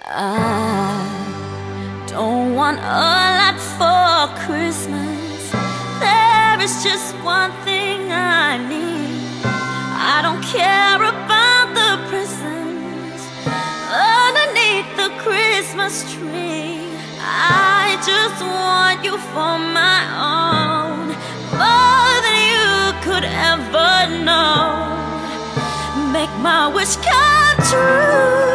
I don't want a lot for Christmas. There is just one thing I need. I don't care about the presents underneath the Christmas tree. I just want you for my own, more than you could ever know. Make my wish come true.